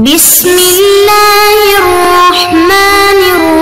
بسم اللہ الرحمن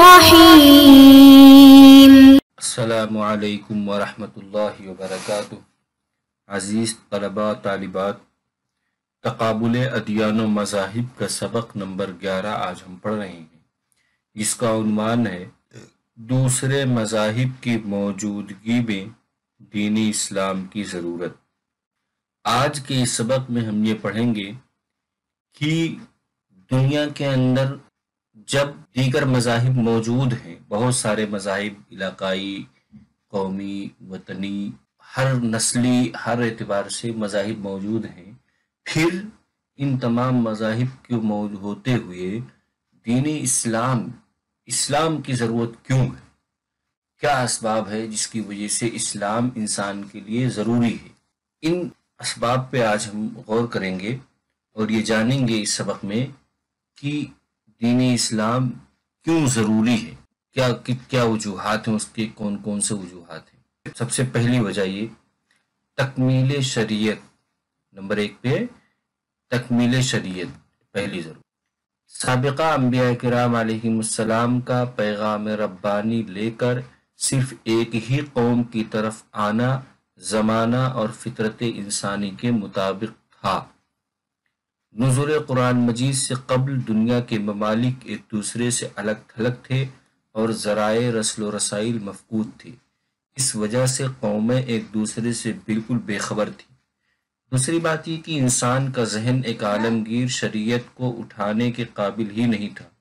الرحیم۔ السلام علیکم ورحمۃ اللہ وبرکاتہ۔ عزیز طلباء طالبات، تقابل ادیان و مذاہب کا سبق نمبر 11 آج ہم پڑھ رہے ہیں، جس کا عنوان ہے دوسرے مذاہب کی موجودگی میں دین اسلام کی ضرورت۔ آج کے اس سبق میں ہم یہ پڑھیں گے کہ دنیا کے اندر جب دیگر مذاہب موجود ہیں، بہت سارے مذاہب علاقائی، قومی، وطنی، ہر نسلی، ہر اعتبار سے مذاہب موجود ہیں، پھر ان تمام مذاہب کے موجود ہوتے ہوئے دین اسلام کی ضرورت کیوں ہے؟ کیا اسباب ہے جس کی وجہ سے اسلام انسان کے لیے ضروری ہے؟ ان اسباب پہ آج ہم غور کریں گے اور یہ جانیں گے اس سبق میں کہ دین اسلام کیوں ضروری ہے، کیا وجوہات ہیں، اس کے کون کون سے وجوہات ہیں۔ سب سے پہلی وجہ یہ تکمیل شریعت، نمبر 1 پہ تکمیل شریعت پہلی ضرورت۔ سابقہ انبیاء کرام علیہم السلام کا پیغام ربانی لے کر صرف ایک ہی قوم کی طرف آنا زمانہ اور فطرت انسانی کے مطابق تھا۔ نزول قرآن مجید سے قبل دنیا کے ممالک ایک دوسرے سے الگ تھلگ تھے اور ذرائع رسل و رسائل مفقود تھے۔ اس وجہ سے قومیں ایک دوسرے سے بالکل بے خبر تھیں۔ دوسری بات یہ کہ انسان کا ذہن ایک عالمگیر شریعت کو اٹھانے کے قابل ہی نہیں تھا۔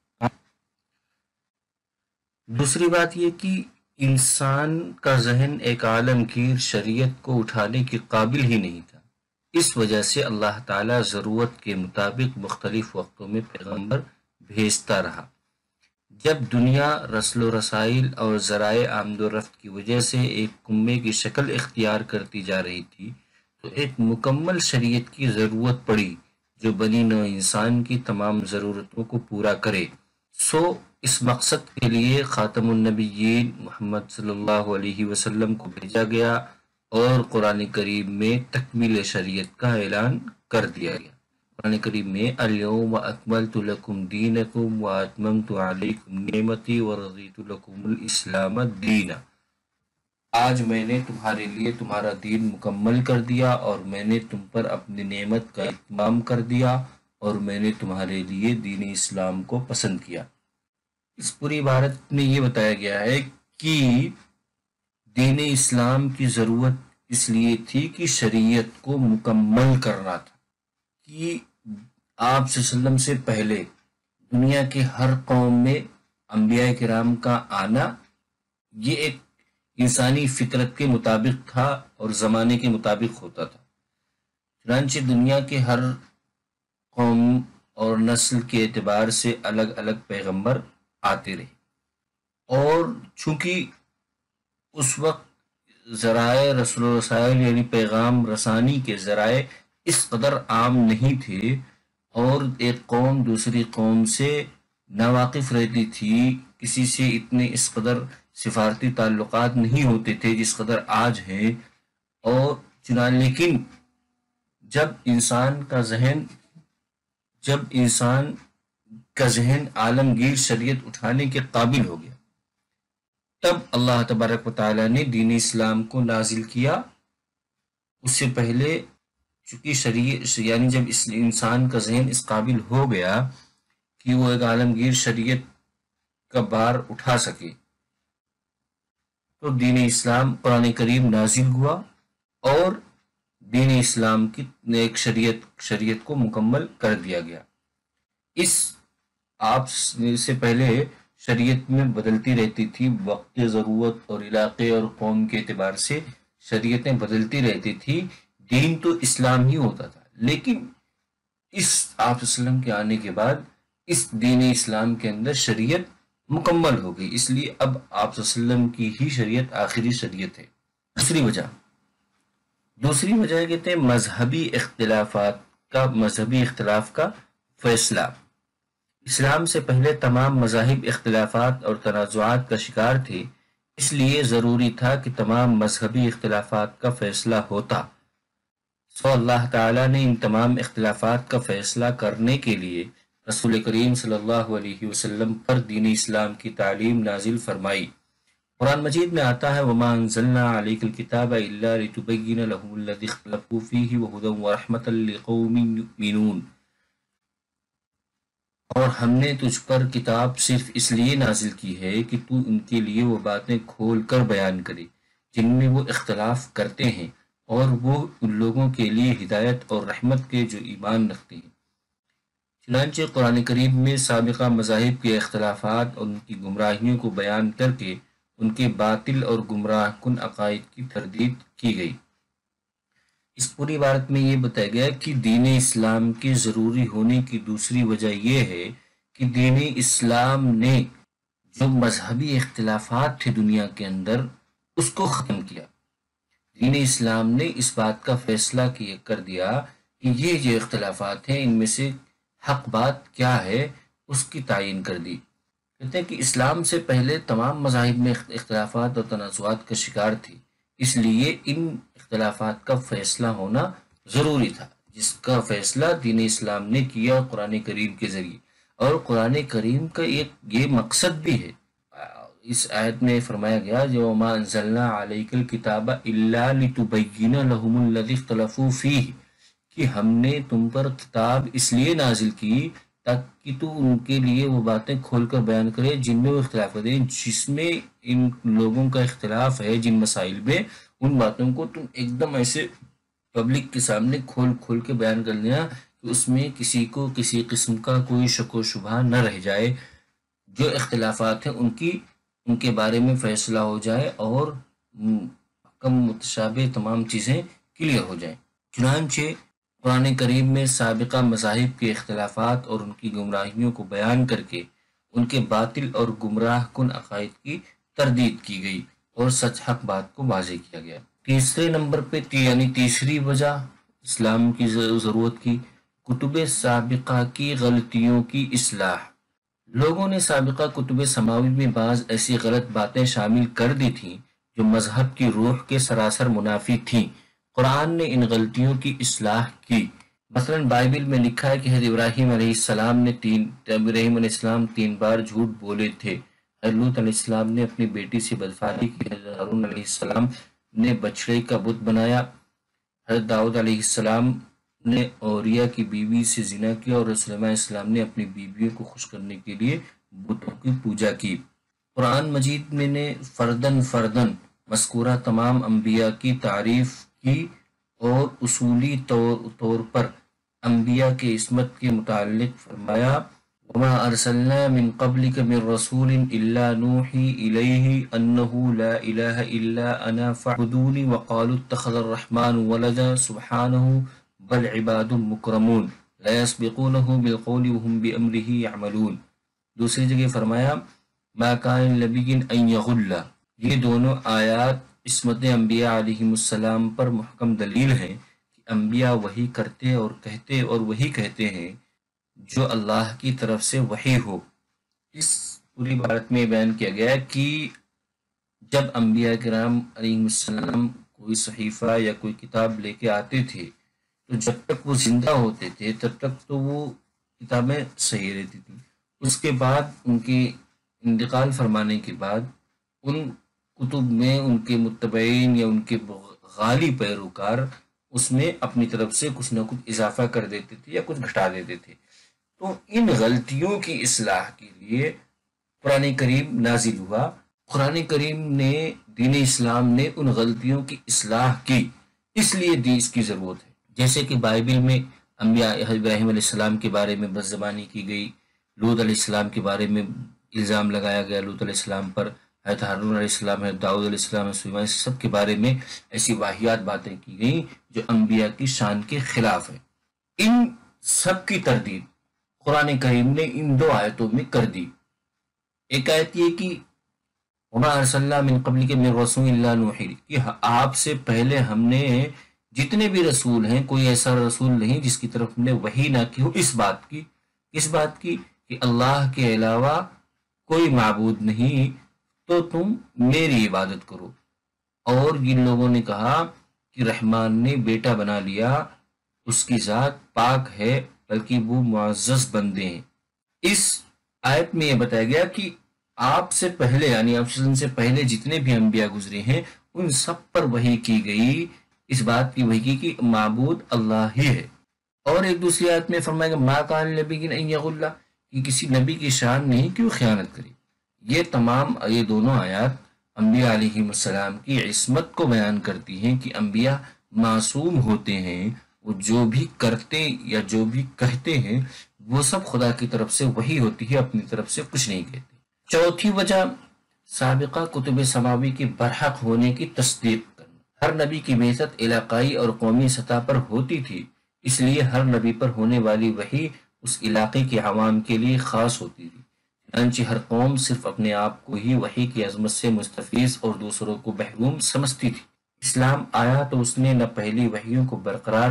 اس وجہ سے اللہ تعالیٰ ضرورت کے مطابق مختلف وقتوں میں پیغمبر بھیجتا رہا۔ جب دنیا رسل و رسائل اور ذرائع آمد و رفت کی وجہ سے ایک قمے کی شکل اختیار کرتی جا رہی تھی، تو ایک مکمل شریعت کی ضرورت پڑی جو بنی نوع انسان کی تمام ضرورتوں کو پورا کرے۔ اس مقصد کے لیے خاتم النبیین محمد صلی اللہ علیہ وسلم کو بھیجا گیا اور قرآن کریم میں تکمیل شریعت کا اعلان کر دیا گیا۔ قرآن کریم میں الیوم اکملت لکم دینکم واتممت علیکم نعمتی ورضیت لکم الاسلام دینا۔ آج میں نے تمہارے لیے تمہارا دین مکمل کر دیا اور میں نے تم پر اپنی نعمت کا اتمام کر دیا اور میں نے تمہارے لیے دین اسلام کو پسند کیا۔ اس پوری عبارت میں یہ بتایا گیا ہے کہ دین اسلام کی ضرورت اس لیے تھی کہ شریعت کو مکمل کرنا تھا، کہ آپ صلی اللہ علیہ وسلم سے پہلے دنیا کے ہر قوم میں انبیاء کرام کا آنا یہ ایک انسانی فطرت کے مطابق تھا اور زمانے کے مطابق ہوتا تھا۔ چنانچہ دنیا کے ہر قوم اور نسل کے اعتبار سے الگ الگ پیغمبر آتے رہے، اور چونکہ اس وقت ذرائع رسل و رسائل یعنی پیغام رسانی کے ذرائع اس قدر عام نہیں تھے اور ایک قوم دوسری قوم سے ناواقف رہتی تھی، کسی سے اتنے اس قدر سفارتی تعلقات نہیں ہوتے تھے جس قدر آج ہیں، اور لیکن جب انسان کا ذہن عالمگیر شریعت اٹھانے کے قابل ہو گیا، تب اللہ تبارک و تعالیٰ نے دین اسلام کو نازل کیا۔ اس سے پہلے چونکہ شریعت یعنی جب اس انسان کا ذہن اس قابل ہو گیا کہ وہ ایک عالمگیر شریعت کا بار اٹھا سکے، تو دین اسلام قرآن کریم نازل ہوا اور دین اسلام کی ایک شریعت کو مکمل کر دیا گیا۔ آپ سے پہلے شریعت میں بدلتی رہتی تھی، وقت ضرورت اور علاقے اور قوم کے اعتبار سے شریعتیں بدلتی رہتی تھی، دین تو اسلام ہی ہوتا تھا، لیکن اس آپ صلی اللہ علیہ وسلم کے آنے کے بعد اس دین اسلام کے اندر شریعت مکمل ہو گئی، اس لیے اب آپ صلی اللہ علیہ وسلم کی ہی شریعت آخری شریعت ہے۔ دوسری وجہ کہتے ہیں مذہبی اختلاف کا فیصلہ۔ اسلام سے پہلے تمام مذاہب اختلافات اور تنازعات کا شکار تھے، اس لیے ضروری تھا کہ تمام مذہبی اختلافات کا فیصلہ ہوتا۔ اللہ تعالیٰ نے ان تمام اختلافات کا فیصلہ کرنے کے لیے رسول کریم صلی اللہ علیہ وسلم پر دین اسلام کی تعلیم نازل فرمائی۔ قرآن مجید میں آتا ہے وَمَا أَنزَلْنَا عَلَيْكَ الْكِتَابَ إِلَّا لِتُبَيِّنَ لَهُمُ الَّذِي اخْتَلَفُوا فِيهِ وَهُدًى وَرَحْمَةً لِقَوْمٍ يُؤْمِنُونَ، اور ہم نے تجھ پر کتاب صرف اس لیے نازل کی ہے کہ تو ان کے لیے وہ باتیں کھول کر بیان کرے جن میں وہ اختلاف کرتے ہیں، اور وہ ان لوگوں کے لیے ہدایت اور رحمت کے جو ایمان رکھتے ہیں۔ چنانچہ قرآن کریم میں سابقہ مذاہب کے اختلافات اور ان کی گمراہیوں کو بیان کر کے ان کے باطل اور گمراہ کن عقائد کی تردید کی گئی۔ اس پوری عبارت میں یہ بتایا گیا کہ دین اسلام کے ضروری ہونے کی دوسری وجہ یہ ہے کہ دین اسلام نے جو مذہبی اختلافات تھے دنیا کے اندر اس کو ختم کیا۔ دین اسلام نے اس بات کا فیصلہ کر دیا کہ یہ جو اختلافات ہیں ان میں سے حق بات کیا ہے اس کی تعین کر دی۔ کہتے ہیں کہ اسلام سے پہلے تمام مذاہب میں اختلافات اور تنازعات کا شکار تھے، اس لیے ان اختلافات کا فیصلہ ہونا ضروری تھا، جس کا فیصلہ دین اسلام نے کیا قرآن کریم کے ذریعے۔ اور قرآن کریم کا ایک یہ مقصد بھی ہے، اس آیت میں فرمایا گیا جو وَمَا أَنزَلْنَا عَلَيْكَ الْكِتَابَ إِلَّا لِتُبَيِّنَ لَهُمُ الَّذِي اخْتَلَفُوا فِيهِ، کہ ہم نے تم پر کتاب اس لیے نازل کی تاکہ تو ان کے لیے وہ باتیں کھول کر بیان کرے جن میں وہ اختلاف کرتے ہیں، جس میں ان لوگوں کا اختلاف ہے جن مسائل میں، ان باتوں کو تم ایک دم ایسے پبلک کے سامنے کھول کھول کے بیان کر دینا کہ اس میں کسی کو کسی قسم کا کوئی شک و شبہ نہ رہ جائے، جو اختلافات ہیں ان کے بارے میں فیصلہ ہو جائے اور کم متشابہ تمام چیزیں کلیئر ہو جائیں۔ چنانچہ قرآن کریم میں سابقہ مذاہب کے اختلافات اور ان کی گمراہیوں کو بیان کر کے ان کے باطل اور گمراہ کن عقائد کی تردید کی گئی اور سچ حق بات کو واضح کیا گیا۔ تیسرے نمبر پہ یعنی تیسری وجہ اسلام کی ضرورت کی کتب سابقہ کی غلطیوں کی اصلاح۔ لوگوں نے سابقہ کتب سماوی میں بعض ایسی غلط باتیں شامل کر دی تھیں جو مذہب کی روح کے سراسر منافی تھیں۔ قرآن نے ان غلطیوں کی اصلاح کی۔ مثلا بائبل میں لکھا ہے کہ حضرت ابراہیم علیہ السلام 3 بار جھوٹ بولے تھے۔ حضرت لوط علیہ السلام نے اپنی بیٹی سے بدفعلی کی۔ حضرت ہارون علیہ السلام نے بچڑے کا بت بنایا۔ حضرت داؤد علیہ السلام نے اوریا کی بیوی سے زنا کیا، اور رسول اللہ علیہ السلام نے اپنی بیویوں کو خوش کرنے کے لیے بتوں کی پوجا کی۔ قرآن مجید میں نے فردن مذکورہ تمام انبیاء کی تعریف کی اور اصولی طور پر انبیاء کے عصمت کے متعلق فرمایا وَمَا أَرْسَلْنَا مِن قَبْلِكَ مِن رَّسُولٍ إِلَّا نُوحِي إِلَيْهِ أَنَّهُ لَا إِلَهَ إِلَّا أَنَا فَاعْبُدُونِ وَقَالُوا اتَّخَذَ الرَّحْمَنُ وَلَدًا سُبْحَانَهُ بَلْ عِبَادٌ مُكْرَمُونَ لَا يَسْبِقُونَهُ بِالْقَوْلِ وَهُمْ بِأَمْرِهِ يَعْمَلُونَ۔ دوسری جگہ فرمایا مَا كَانَ لِنَبِيٍّ أَن يَغُلَّ۔ یہ دونوں آیات عصمت انبیاء علیہم السلام پر محکم دلیل ہیں کہ انبیاء وحی کرتے اور وہی کہتے ہیں جو اللہ کی طرف سے وحی ہو۔ اس پوری عبارت میں بیان کیا گیا کہ جب انبیاء کرام علیہم السلام کوئی صحیفہ یا کوئی کتاب لے کے آتے تھے تو جب تک وہ زندہ ہوتے تھے تب تک تو وہ کتابیں صحیح رہتی تھیں۔ اس کے بعد ان کے انتقال فرمانے کے بعد ان کتب میں ان کے متبعین یا ان کے غالی پیروکار اس میں اپنی طرف سے کچھ نہ کچھ اضافہ کر دیتے تھے یا کچھ گھٹا دیتے تھے۔ تو ان غلطیوں کی اصلاح کے لیے قرآن کریم نازل ہوا۔ قرآن کریم نے دین اسلام نے ان غلطیوں کی اصلاح کی، اس لیے اس کی ضرورت ہے۔ جیسے کہ بائبل میں انبیاء ابراہیم علیہ السلام کے بارے میں بد زبانی کی گئی، لوط علیہ السلام کے بارے میں الزام لگایا گیا لوط علیہ السلام پر، حضرت ہارون علیہ السلام، حضرت داؤد علیہ السلام، سلیمان، سب کے بارے میں ایسی واہیات باتیں کی گئیں جو انبیاء کی شان کے خلاف ہیں۔ ان سب کی تردید قرآن کریم نے ان 2 آیتوں میں کر دی۔ ایک آیت یہ کہ وَمَا أَرْسَلْنَا مِن قَبْلِكَ مِن رَّسُولٍ إِلَّا نُوحِي، کہ آپ سے پہلے ہم نے جتنے بھی رسول ہیں کوئی ایسا رسول نہیں جس کی طرف ہم نے وحی نہ کی ہو اس بات کی کہ اللہ کے علاوہ کوئی معبود نہیں تو تم میری عبادت کرو۔ اور جن لوگوں نے کہا کہ رحمان نے بیٹا بنا لیا، اس کی ذات پاک ہے بلکہ وہ معزز بندے ہیں، اس آیت میں یہ بتایا گیا کہ آپ سے پہلے یعنی آپ سے پہلے جتنے بھی انبیاء گزرے ہیں ان سب پر وحی کی گئی، اس بات کی وحی کی کہ معبود اللہ ہی ہے۔ اور ایک دوسری آیت میں فرمایا کہ ما کان لنبی ان یغل، کہ کسی نبی کی شان نہیں کہ وہ خیانت کرے۔ یہ دونوں آیات انبیاء علیہ السلام کی عصمت کو بیان کرتی ہیں کہ انبیاء معصوم ہوتے ہیں، وہ جو بھی کرتے یا جو بھی کہتے ہیں وہ سب خدا کی طرف سے وحی ہوتی ہے، اپنی طرف سے کچھ نہیں کہتے۔ چوتھی وجہ سابقہ کتب سماوی کے برحق ہونے کی تصدیق کرنا۔ ہر نبی کی بعثت علاقائی اور قومی سطح پر ہوتی تھی، اس لیے ہر نبی پر ہونے والی وحی اس علاقے کے عوام کے لیے خاص ہوتی تھی، چنانچہ ہر قوم صرف اپنے آپ کو ہی وحی کی عظمت سے مستفیض اور دوسروں کو محروم سمجھتی تھی۔ اسلام آیا تو اس نے نہ پہلی وحیوں کو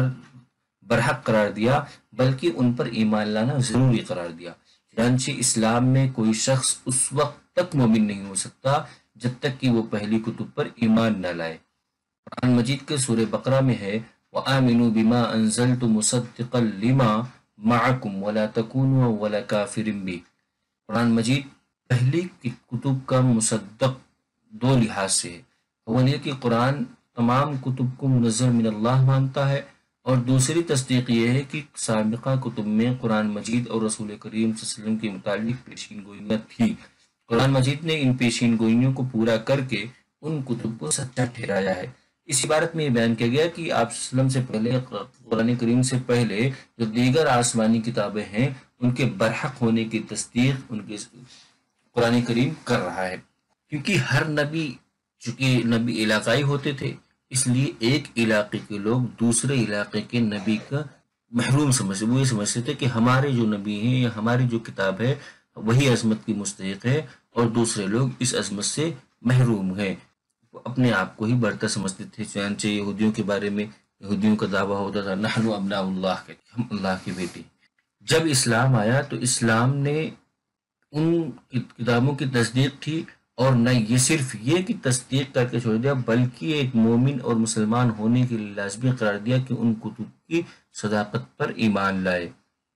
برحق قرار دیا بلکہ ان پر ایمان لانا ضروری قرار دیا۔ چنانچہ اسلام میں کوئی شخص اس وقت تک مومن نہیں ہو سکتا جب تک کہ وہ پہلی کتب پر ایمان نہ لائے۔ قرآن مجید کے سورہ بقرہ میں ہے وَآمِنُوا بِمَا أَنزَلْتُ مُصَدِّقًا لِمَا مَعَكُمْ وَلَا تَكُونُوا أَوَّلَ كَافِرٍ بِهِ۔ قرآن مجید پہلی کتب کا مصدق دو لحاظ سے ہے۔ اول یہ کہ قرآن تمام کتب کو منزل من اللہ مانتا ہے، اور دوسری تصدیق یہ ہے کہ سابقہ کتب میں قرآن مجید اور رسول کریم صلی اللہ علیہ وسلم کے متعلق پیشین گوئیاں تھیں۔ قرآن مجید نے ان پیشین گوئیوں کو پورا کر کے ان کتب کو سچا ٹھہرایا ہے۔ اس عبارت میں یہ بیان کیا گیا کہ آپ صلی اللہ علیہ وسلم سے پہلے قرآن کریم سے پہلے جو دیگر آسمانی کتابیں ہیں ان کے برحق ہونے کی تصدیق ان کے قرآن کریم کر رہا ہے، کیونکہ ہر نبی چونکہ نبی علاقائی ہوتے تھے، اس لیے ایک علاقے کے لوگ دوسرے علاقے کے نبی کا محروم سمجھتے، وہ یہ سمجھتے تھے کہ ہمارے جو نبی ہیں یا ہماری جو کتاب ہے وہی عظمت کی مستحق ہے اور دوسرے لوگ اس عظمت سے محروم ہیں، وہ اپنے آپ کو ہی برتر سمجھتے تھے۔ چنانچہ یہودیوں کے بارے میں یہودیوں کا دعویٰ ہوتا تھا نحن ابناء اللہ، کے ہم اللہ کے بیٹے۔ جب اسلام آیا تو اسلام نے ان کتابوں کی تصدیق کی، اور نہ یہ صرف یہ کہ تصدیق کر کے چھوڑ دیا بلکہ ایک مومن اور مسلمان ہونے کے لیے لازمی قرار دیا کہ ان کتب کی صداقت پر ایمان لائے۔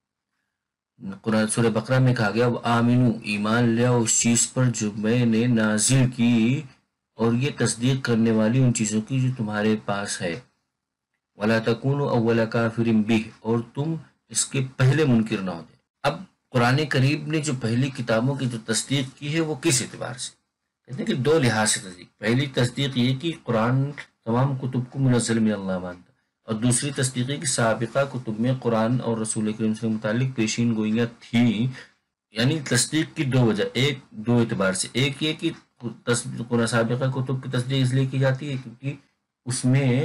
قرآن سورہ بقرہ میں کہا گیا وَآمِنُوا، ایمان لیا اس چیز پر جو میں نے نازل کی اور یہ تصدیق کرنے والی ان چیزوں کی جو تمہارے پاس ہے، وَلَا تَكُونُوا أَوَّلَ كَافِرٍ بِهِ، اور تم اس کے پہلے منکر نہ ہو جائے۔ اب قرآن کریم نے جو پہلی کتابوں کی جو تصدیق کی ہے وہ کس اعتبار سے؟ کہتے ہیں کہ دو لحاظ سے تصدیق۔ پہلی تصدیق یہ کہ قرآن تمام کتب کو منزل من اللہ مانتا، اور دوسری تصدیق یہ کہ سابقہ کتب میں قرآن اور رسول کریم سے متعلق پیشین گوئیاں تھیں۔ یعنی تصدیق کی دو وجہ، دو اعتبار سے۔ ایک یہ کہ قرآن سابقہ کتب کی تصدیق اس لیے کی جاتی ہے کیونکہ اس میں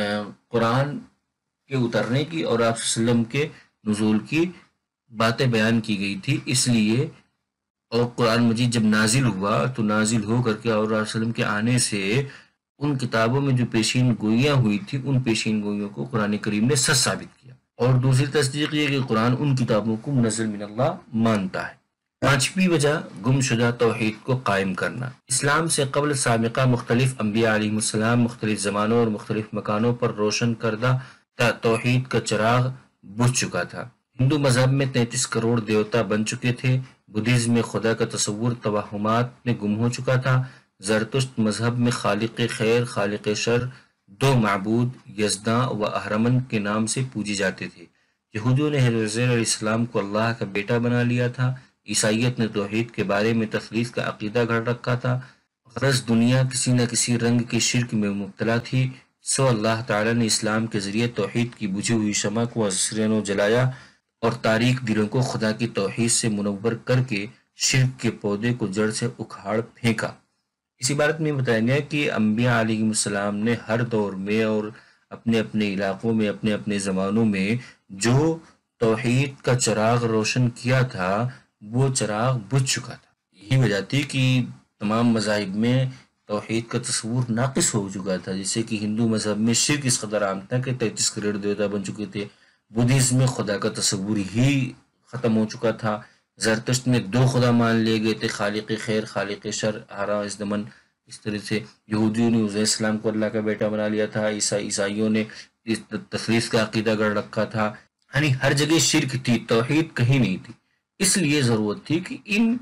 قرآن کے اترنے کی اور آپ صلی اللہ علیہ وسلم کے نزول کی باتیں بیان کی گئی تھی، اس لیے۔ اور قرآن مجید جب نازل ہوا تو نازل ہو کر کے اور آپ صلی اللہ علیہ وسلم کے آنے سے ان کتابوں میں جو پیشین گوئیاں ہوئی تھی ان پیشین گوئیوں کو قرآن کریم نے سچ ثابت کیا۔ اور دوسری تصدیق یہ کہ قرآن ان کتابوں کو منزل من اللہ مانتا ہے۔ پانچویں وجہ گم شدہ توحید کو قائم کرنا۔ اسلام سے قبل سابقہ مختلف انبیاء علیہ السلام مختلف زمانوں اور مختلف مکانوں پر روشن کردہ توحید کا چراغ بجھ چکا تھا۔ ہندو مذہب میں 33 کروڑ دیوتا بن چکے تھے، بدھزم میں خدا کا تصور توہمات میں گم ہو چکا تھا، زرتشت مذہب میں خالق خیر خالق شر دو معبود یزداں و اہرمن کے نام سے پوجے جاتے تھے، یہودیوں نے حضرت عزیر علیہ السلام کو اللہ کا بیٹا بنا لیا تھا، عیسائیت نے توحید کے بارے میں تثلیث کا عقیدہ گھڑ رکھا تھا، غرض دنیا کسی نہ کسی رنگ کے شرک میں مبتلا تھی، سو اللہ تعالیٰ نے اسلام کے ذریعے توحید کی بجھی ہوئی شمع کو ازسرنو جلایا اور تاریک دلوں کو خدا کی توحید سے منور کر کے شرک کے پودے کو جڑ سے اکھاڑ پھینکا۔ اس عبارت میں بتایا گیا کہ انبیاء علیہ السلام نے ہر دور میں اور اپنے اپنے علاقوں میں اپنے اپنے زمانوں میں جو توحید کا چراغ روشن کیا تھا وہ چراغ بجھ چکا تھا۔ یہی وجہ تھی کہ تمام مذاہب میں توحید کا تصور ناقص ہو چکا تھا، جیسے کہ ہندو مذہب میں شرک اس قدر عام تھا کہ 33 کروڑ دیوتا بن چکے تھے، بدھزم میں خدا کا تصور ہی ختم ہو چکا تھا، زرتشت میں دو خدا مان لیے گئے تھے، خالق خیر خالق شر ہرا ازدمن، اس طرح سے یہودیوں نے عزیر السلام کو اللہ کا بیٹا بنا لیا تھا، عیسائیوں نے تثلیث کا عقیدہ گڑھ رکھا تھا، یعنی ہر جگہ شرک تھی، توحید کہیں نہیں تھی۔ اس لیے ضرورت تھی کہ ان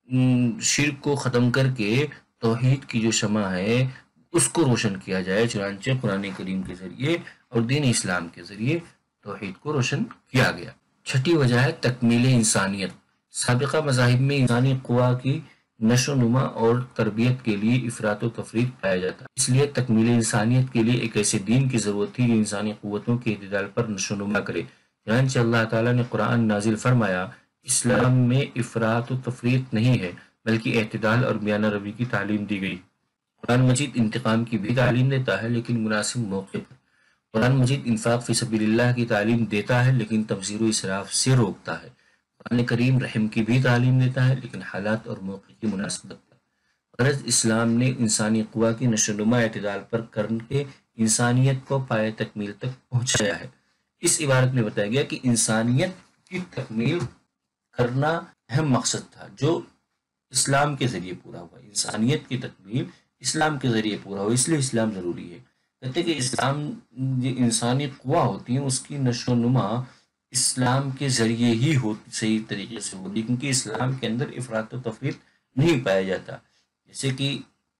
شرک کو ختم کر کے توحید کی جو شمع ہے اس کو روشن کیا جائے، چنانچہ قرآن کریم کے ذریعے اور دین اسلام کے ذریعے توحید کو روشن کیا گیا۔ چھٹی وجہ ہے تکمیل انسانیت۔ سابقہ مذاہب میں انسانی قوا کی نشو و نما اور تربیت کے لیے افراط و تفریط پایا جاتا ہے، اس لیے تکمیل انسانیت کے لیے ایک ایسے دین کی ضرورت تھی جو انسانی قوتوں کے اعتدال پر نشو و نما کرے۔ چنانچہ اللہ تعالیٰ نے قرآن نازل فرمایا، اسلام میں افراط و تفریط نہیں ہے بلکہ اعتدال اور میانہ روی کی تعلیم دی گئی۔ قرآن مجید انتقام کی بھی تعلیم دیتا ہے لیکن مناسب موقع پر۔ قرآن مجید انفاق فی سبیل اللہ کی تعلیم دیتا ہے لیکن تبذیر و اسراف سے روکتا ہے۔ قرآن کریم رحم کی بھی تعلیم دیتا ہے لیکن حالات اور موقع کی مناسبت پر۔ غرض اسلام نے انسانی قوا کی نشو و نما اعتدال پر کر کے انسانیت کو پائے تکمیل تک پہنچایا ہے۔ اس عبارت میں بتایا گیا کہ انسانیت کی تکمیل کرنا اہم مقصد تھا جو اسلام کے ذریعے پورا ہوا۔ انسانیت کی تکمیل اسلام کے ذریعے پورا ہوا، اس لیے اسلام ضروری ہے۔ کہتے کہ اسلام جو انسانی قوا ہوتی ہیں اس کی نشو و نما اسلام کے ذریعے ہی ہوتی، صحیح طریقے سے ہوتی، کیونکہ اسلام کے اندر افراط و تفریط نہیں پایا جاتا۔ جیسے کہ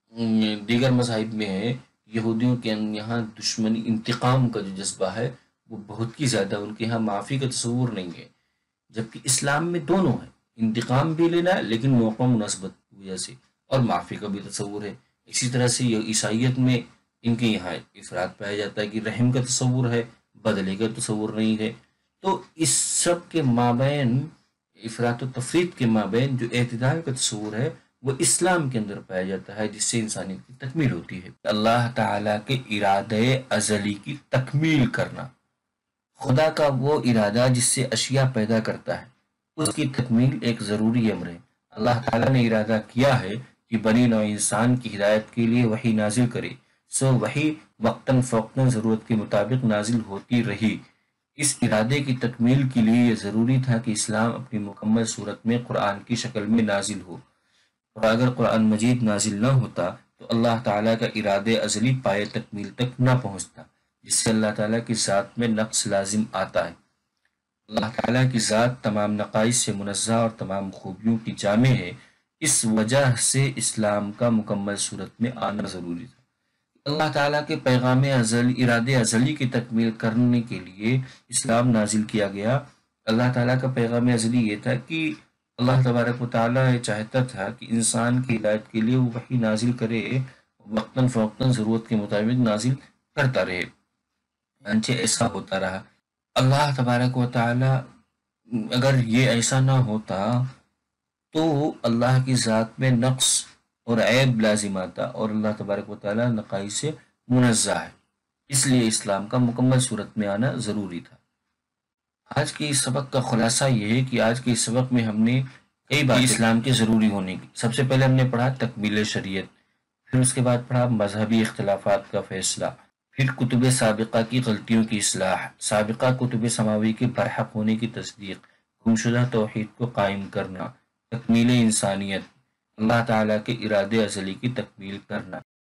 دیگر مذاہب میں ہے، یہودیوں کے یہاں دشمنی انتقام کا جو جذبہ ہے وہ بہت ہی زیادہ، ان کے یہاں معافی کا تصور نہیں ہے، جبکہ اسلام میں دونوں ہے، انتقام بھی لینا ہے لیکن موقع مناسبت کی وجہ سے، اور معافی کا بھی تصور ہے۔ اسی طرح سے یہ عیسائیت میں ان کے یہاں افراد پایا جاتا ہے کہ رحم کا تصور ہے، بدلے کا تصور نہیں ہے۔ تو اس سب کے مابین، افراط و تفریط کے مابین جو اعتدال کا تصور ہے وہ اسلام کے اندر پایا جاتا ہے، جس سے انسانیت کی تکمیل ہوتی ہے۔ اللہ تعالیٰ کے ارادے ازلی کی تکمیل کرنا، خدا کا وہ ارادہ جس سے اشیاء پیدا کرتا ہے اس کی تکمیل ایک ضروری امر ہے۔ اللہ تعالیٰ نے ارادہ کیا ہے کہ بنی نوع انسان کی ہدایت کے لیے وحی نازل کرے، سو وحی وقتاً فوقتاً ضرورت کے مطابق نازل ہوتی رہی۔ اس ارادے کی تکمیل کے لیے یہ ضروری تھا کہ اسلام اپنی مکمل صورت میں قرآن کی شکل میں نازل ہو، اور اگر قرآن مجید نازل نہ ہوتا تو اللہ تعالیٰ کا ارادے ازلی پائے تکمیل تک نہ پہنچتا، جس سے اللہ تعالیٰ کی ذات میں نقص لازم آتا ہے۔ اللہ تعالیٰ کی ذات تمام نقائص سے منزہ اور تمام خوبیوں کی جامع ہے، اس وجہ سے اسلام کا مکمل صورت میں آنا ضروری تھا۔ اللہ تعالیٰ کے پیغام ازلی، ارادے ازلی کی تکمیل کرنے کے لیے اسلام نازل کیا گیا۔ اللہ تعالیٰ کا پیغام ازلی یہ تھا کہ اللہ تبارک و تعالیٰ چاہتا تھا کہ انسان کی ہدایت کے لیے وہ وحی نازل کرے، وقتاً فوقتاً ضرورت کے مطابق نازل کرتا رہے، چنانچہ ایسا ہوتا رہا۔ اللہ تبارک و تعالیٰ اگر یہ ایسا نہ ہوتا تو اللہ کی ذات میں نقص اور عیب لازم آتا، اور اللہ تبارک و تعالیٰ نقائص سے منزہ ہے، اس لیے اسلام کا مکمل صورت میں آنا ضروری تھا۔ آج کے اس سبق کا خلاصہ یہ ہے کہ آج کے اس سبق میں ہم نے کئی باتیں اسلام کے ضروری ہونے کی۔ سب سے پہلے ہم نے پڑھا تکمیل شریعت، پھر اس کے بعد پڑھا مذہبی اختلافات کا فیصلہ، پھر کتب سابقہ کی غلطیوں کی اصلاح، سابقہ کتب سماوی کے برحق ہونے کی تصدیق، گمشدہ توحید کو قائم کرنا، تکمیل انسانیت، اللہ تعالیٰ کے ارادے ازلی کی تکمیل کرنا۔